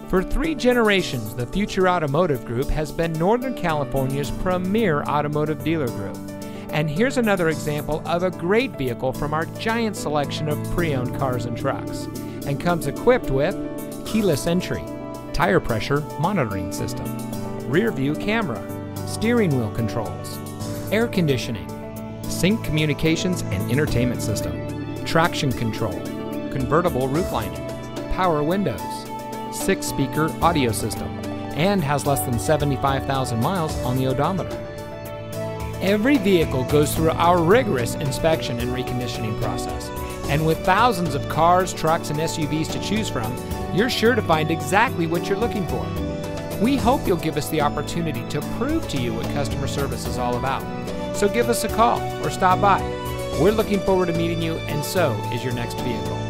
For 3 generations, the Future Automotive Group has been Northern California's premier automotive dealer group. And here's another example of a great vehicle from our giant selection of pre-owned cars and trucks, and comes equipped with keyless entry, tire pressure monitoring system, rear view camera, steering wheel controls, air conditioning, sync communications and entertainment system, traction control, convertible roof lining, power windows, 6-speaker audio system, and has less than 75,000 miles on the odometer. Every vehicle goes through our rigorous inspection and reconditioning process, and with thousands of cars, trucks, and SUVs to choose from, you're sure to find exactly what you're looking for. We hope you'll give us the opportunity to prove to you what customer service is all about. So give us a call or stop by. We're looking forward to meeting you, and so is your next vehicle.